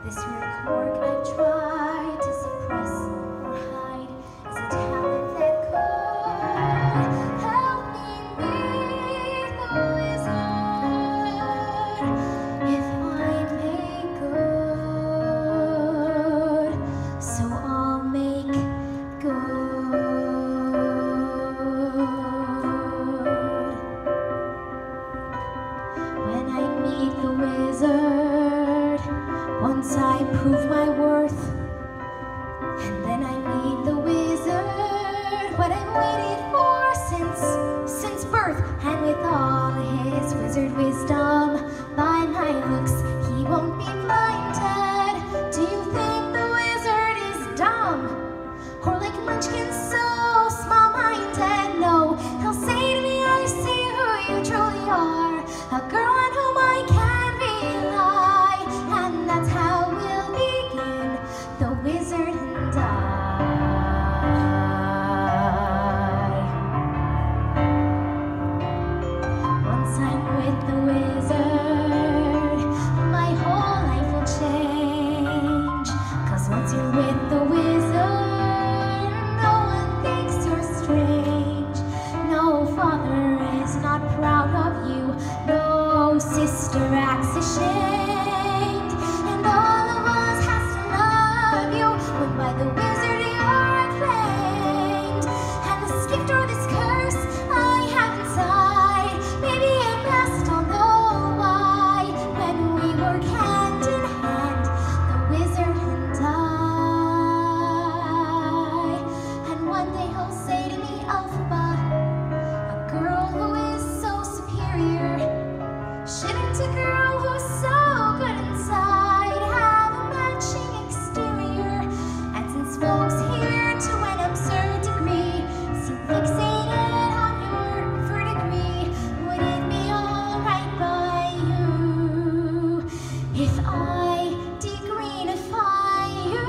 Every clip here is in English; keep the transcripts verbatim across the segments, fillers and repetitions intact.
This weird quirk I've tried to suppress or hide is a talent that could help me meet the wizard if I make good. So I'll make good. When I meet the wizard, once I prove my worth, and then I meet the wizard, what I've waited for since, since birth. And with all his wizard wisdom, by my looks, he won't be blinded. Do you think the wizard is dumb? Or like Munchkin, so small-minded? No, he'll say to me, I see who you truly are, a girl on whom I can rely. And that's how we'll begin, the wizard and I. Once I'm with the wizard, my whole life will change. Cause once you're with the wizard, no one thinks you're strange. No father is not proud of you, no sister acts ashamed, and all of us has to love you when by the wizard you're acclaimed. And this gift or this curse I have inside, maybe it must all know why. When we work hand in hand, the wizard and I, and one day he'll say to me, Elphaba, a girl who is so superior, shouldn't a girl who's so good inside have a matching exterior? And since folks here to an absurd degree seem fixated on your verdigris, would it be alright by you if I degreenify you?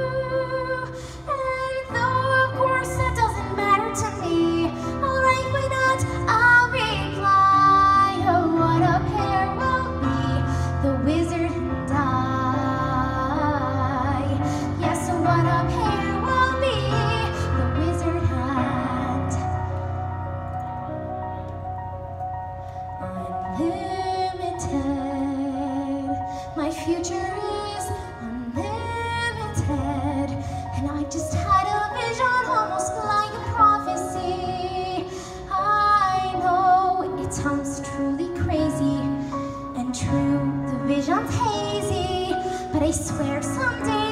And though of course that doesn't matter to me, alright, why not? I'll reply, oh, what a pair will be, the wizard and I. Yes, what a pair will be, the wizard and unlimited. My future is unlimited, and I just had a vision almost like a prophecy. I know it sounds truly crazy, and true, the vision's hazy, but I swear someday